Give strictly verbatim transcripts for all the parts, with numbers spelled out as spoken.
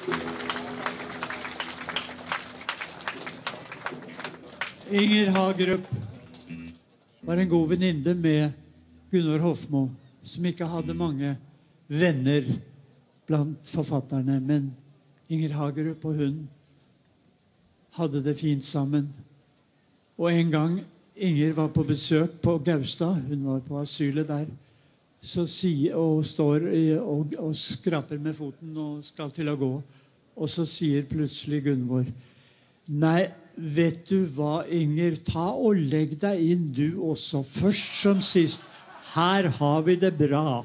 Inger Hagerup var en god venninne med Gunvor Hofmo, som ikke hadde mange venner blant forfatterne, men Inger Hagerup og hun hadde det fint sammen. Og en gang Inger var på besøk på Gaustad, hun var på asylet der, så sier, og står i, og, og skraper med foten og skal til å gå, og så sier plutselig Gunvor, nei, vet du hva, Inger, ta og legg deg inn du også, først som sist, her har vi det bra.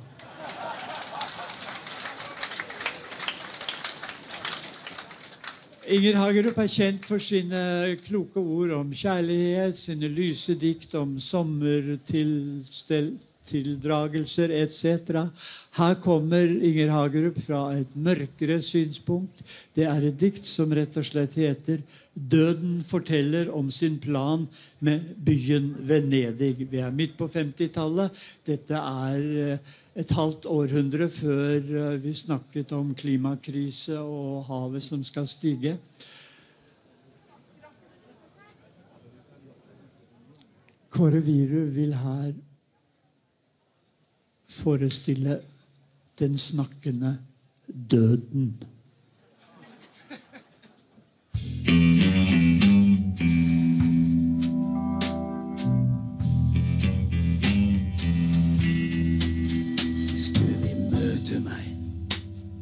Inger Hagerup er kjent for sine kloke ord om kjærlighet, sine lyse dikt om sommertildragelser, et cetera. Her kommer Inger Hagerup fra et mørkere synspunkt. Det er et dikt som rett og slett heter Døden forteller om sin plan med byen Venedig. Vi er midt på femtitallet. Dette er et halvt århundre før vi snakket om klimakrise og havet som skal stige. Kåre Viru vil her forestille den snakkende døden. Hvis du vil møte meg,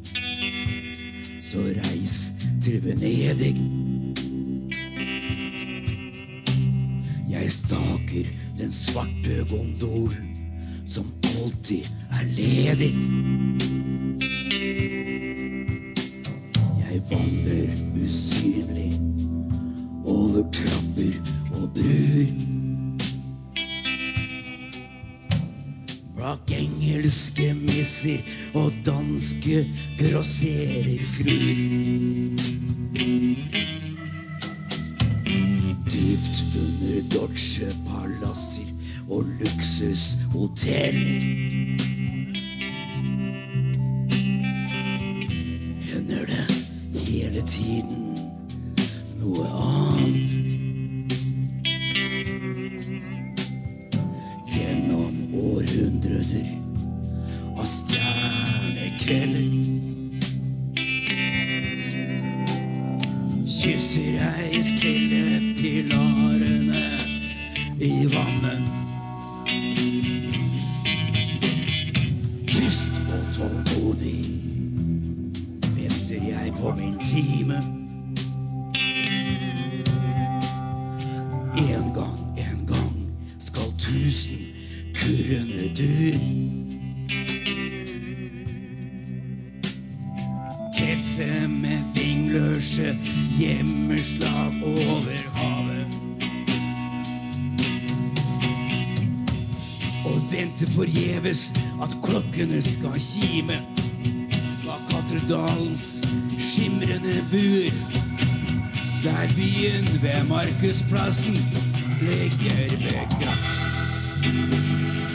så reis til Venedig. Jeg staker den svarte gondol som alltid er ledig. Jeg vandrer usynlig over trapper og bruer. Bak engelske misser og danske grossererfruer. Dypt under Dodge-palasser og luksushoteller hender det hele tiden noe annet. Gjennom århundrer av stjernekvelder kysser jeg stille pilarene i vannet. Tyst og tålmodig venter jeg på min time. En gang, en gang skal tusen kurrende dur kretse med vingløse hjemmeslag over havet. Og vente forgjeves at klokkene skal kime bak katedralens skimrende bur, der byen ved Markusplassen ligger begravet.